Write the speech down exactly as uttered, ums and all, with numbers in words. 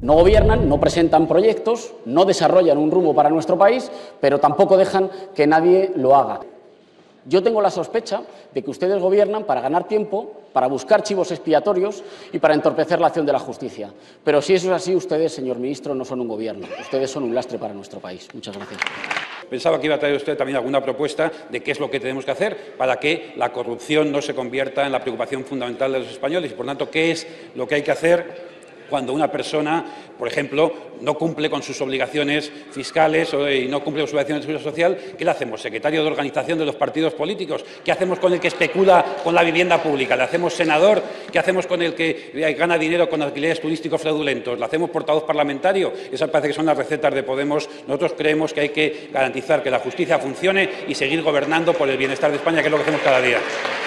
No gobiernan, no presentan proyectos, no desarrollan un rumbo para nuestro país, pero tampoco dejan que nadie lo haga. Yo tengo la sospecha de que ustedes gobiernan para ganar tiempo, para buscar chivos expiatorios y para entorpecer la acción de la justicia. Pero si eso es así, ustedes, señor ministro, no son un gobierno. Ustedes son un lastre para nuestro país. Muchas gracias. Pensaba que iba a traer usted también alguna propuesta de qué es lo que tenemos que hacer para que la corrupción no se convierta en la preocupación fundamental de los españoles y, por tanto, qué es lo que hay que hacer cuando una persona, por ejemplo, no cumple con sus obligaciones fiscales y no cumple con sus obligaciones de seguridad social. ¿Qué le hacemos? ¿Secretario de organización de los partidos políticos? ¿Qué hacemos con el que especula con la vivienda pública? ¿Le hacemos senador? ¿Qué hacemos con el que gana dinero con alquileres turísticos fraudulentos? ¿Le hacemos portavoz parlamentario? Esas parece que son las recetas de Podemos. Nosotros creemos que hay que garantizar que la justicia funcione y seguir gobernando por el bienestar de España, que es lo que hacemos cada día.